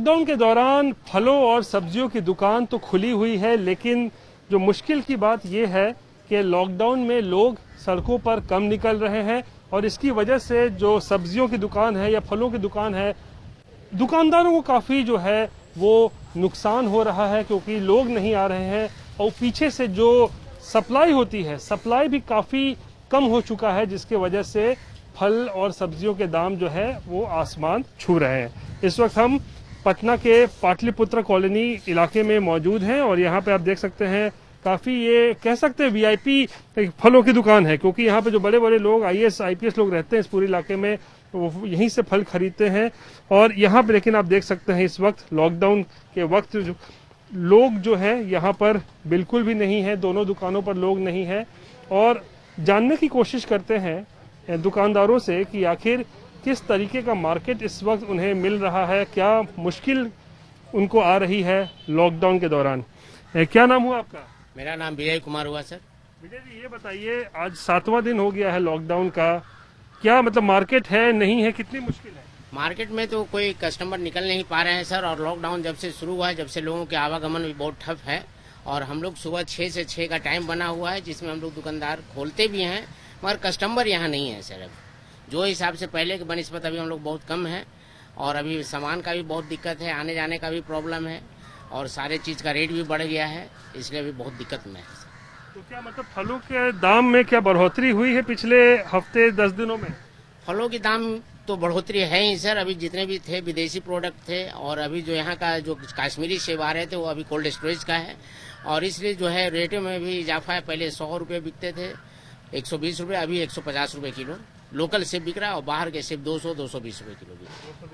Lockdown के दौरान फलों और सब्जियों की दुकान तो खुली हुई है, लेकिन जो मुश्किल की बात यह है कि लॉकडाउन में लोग सड़कों पर कम निकल रहे हैं और इसकी वजह से जो सब्जियों की दुकान है या फलों की दुकान है, दुकानदारों को काफी जो है वो नुकसान हो रहा है, क्योंकि लोग नहीं आ रहे हैं और पीछे से जो सप्लाई होती है, सप्लाई भी काफी कम हो चुका है, जिसके वजह से फल और सब्जियों के दाम जो है वो आसमान छू रहे हैं। इस वक्त हम पटना के पाटलिपुत्र कॉलोनी इलाके में मौजूद हैं और यहाँ पे आप देख सकते हैं काफी, ये कह सकते हैं वीआईपी फलों की दुकान है, क्योंकि यहाँ पे जो बड़े बड़े लोग आईएएस आईपीएस लोग रहते हैं इस पूरे इलाके में, वो यहीं से फल खरीदते हैं। और यहाँ पे लेकिन आप देख सकते हैं इस वक्त लॉकडाउन के वक्त जो लोग जो है यहाँ पर बिल्कुल भी नहीं है, दोनों दुकानों पर लोग नहीं है। और जानने की कोशिश करते हैं दुकानदारों से कि आखिर किस तरीके का मार्केट इस वक्त उन्हें मिल रहा है, क्या मुश्किल उनको आ रही है लॉकडाउन के दौरान। क्या नाम हुआ आपका? मेरा नाम विजय कुमार हुआ सर। विजय जी, ये बताइए, आज 7वां दिन हो गया है लॉकडाउन का, क्या मतलब मार्केट है नहीं है, कितनी मुश्किल है? मार्केट में तो कोई कस्टमर निकल नहीं पा रहे हैं सर, और लॉकडाउन जब से शुरू हुआ है, जब से लोगों के आवागमन भी बहुत ठप है। और हम लोग सुबह 6 से 6 का टाइम बना हुआ है, जिसमें हम लोग दुकानदार खोलते भी हैं, मगर कस्टमर यहाँ नहीं है सर। अब जो हिसाब से पहले के बनिस्बत अभी हम लोग बहुत कम है, और अभी सामान का भी बहुत दिक्कत है, आने जाने का भी प्रॉब्लम है, और सारे चीज़ का रेट भी बढ़ गया है, इसलिए अभी बहुत दिक्कत में है सर। तो क्या मतलब फलों के दाम में क्या बढ़ोतरी हुई है पिछले हफ्ते 10 दिनों में? फलों की दाम तो बढ़ोतरी है ही सर। अभी जितने भी थे विदेशी प्रोडक्ट थे, और अभी जो यहाँ का जो कश्मीरी सेब आ रहे थे वो अभी कोल्ड स्टोरेज का है, और इसलिए जो है रेटों में भी इजाफा है। पहले 100 रुपये बिकते थे, 120 रुपये, अभी 150 रुपये किलो लोकल सेब बिक रहा है, और बाहर के सेब 200-220 रुपये किलो बिक रहा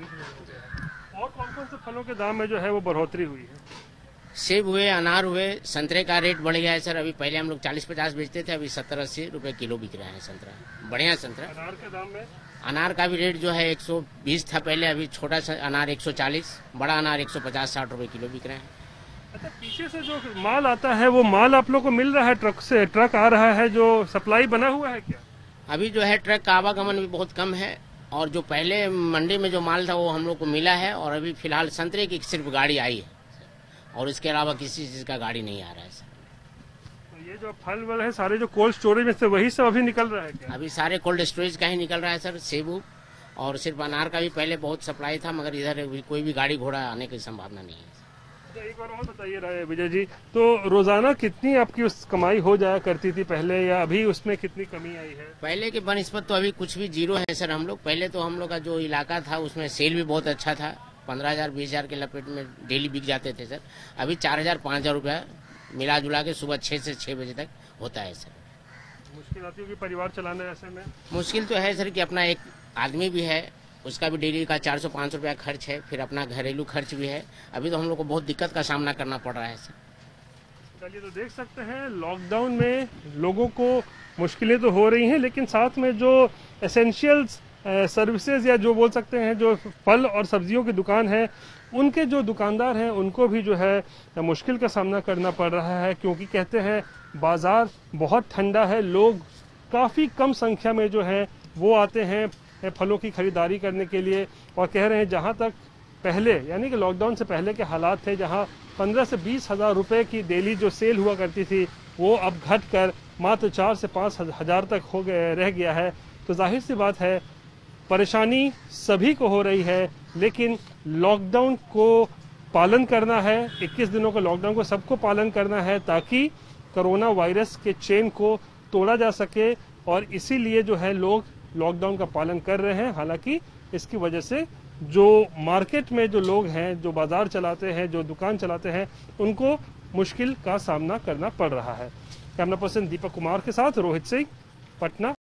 है। और कौन कौन से फलों के दाम में जो है वो बढ़ोतरी हुई है? सेब हुए, अनार हुए, संतरे का रेट बढ़ गया है सर। अभी पहले हम लोग 40-50 बेचते थे, अभी 70-80 रुपये किलो बिक रहा है संतरा, बढ़िया संतरा। अनार के दाम में? अनार का भी रेट जो है 120 था पहले, अभी छोटा सा अनार 140, बड़ा अनार 150-60 रुपये किलो बिक रहे हैं। अच्छा, पीछे से जो माल आता है वो माल आप लोग को मिल रहा है? ट्रक से ट्रक आ रहा है, जो सप्लाई बना हुआ है क्या? अभी जो है ट्रक का आवागमन भी बहुत कम है, और जो पहले मंडी में जो माल था वो हम लोग को मिला है, और अभी फिलहाल संतरे की सिर्फ गाड़ी आई है, और इसके अलावा किसी चीज का गाड़ी नहीं आ रहा है सर। तो ये जो फल वल है सारे जो कोल्ड स्टोरेज में से वही सब अभी निकल रहा है क्या? अभी सारे कोल्ड स्टोरेज का ही निकल रहा है सर, सेबू, और सिर्फ अनार का भी पहले बहुत सप्लाई था, मगर इधर कोई भी गाड़ी घोड़ा आने की संभावना नहीं है। एक बार और बताइए विजय जी, तो रोजाना कितनी आपकी उस कमाई हो जाया करती थी पहले, या अभी उसमें कितनी कमी आई है? पहले के बनिस्बत तो अभी कुछ भी जीरो है सर। हम लोग पहले तो हम लोग का जो इलाका था उसमें सेल भी बहुत अच्छा था, 15,000-20,000 के लपेट में डेली बिक जाते थे सर। अभी 4,000-5,000 रुपया मिला जुला के सुबह 6 से 6 बजे तक होता है सर। मुश्किल आती होगी परिवार चलाने ऐसे में? मुश्किल तो है सर कि अपना एक आदमी भी है, उसका भी डेली का 400-500 रुपया खर्च है, फिर अपना घरेलू खर्च भी है। अभी तो हम लोग को बहुत दिक्कत का सामना करना पड़ रहा है सर। चलिए, तो देख सकते हैं लॉकडाउन में लोगों को मुश्किलें तो हो रही हैं, लेकिन साथ में जो एसेंशियल्स सर्विसेज या जो बोल सकते हैं जो फल और सब्जियों की दुकान है, उनके जो दुकानदार हैं उनको भी जो है मुश्किल का सामना करना पड़ रहा है, क्योंकि कहते हैं बाजार बहुत ठंडा है, लोग काफ़ी कम संख्या में जो है वो आते हैं फलों की खरीदारी करने के लिए। और कह रहे हैं जहां तक पहले यानी कि लॉकडाउन से पहले के हालात थे, जहां 15 से 20 हज़ार रुपये की डेली जो सेल हुआ करती थी, वो अब घटकर मात्र 4 से 5 हज़ार तक हो गए रह गया है। तो जाहिर सी बात है परेशानी सभी को हो रही है, लेकिन लॉकडाउन को पालन करना है, 21 दिनों के लॉकडाउन को सबको पालन करना है, ताकि कोरोना वायरस के चेन को तोड़ा जा सके। और इसीलिए जो है लोग लॉकडाउन का पालन कर रहे हैं। हालांकि इसकी वजह से जो मार्केट में जो लोग हैं, जो बाजार चलाते हैं, जो दुकान चलाते हैं, उनको मुश्किल का सामना करना पड़ रहा है। कैमरा पर्सन दीपक कुमार के साथ रोहित सिंह, पटना।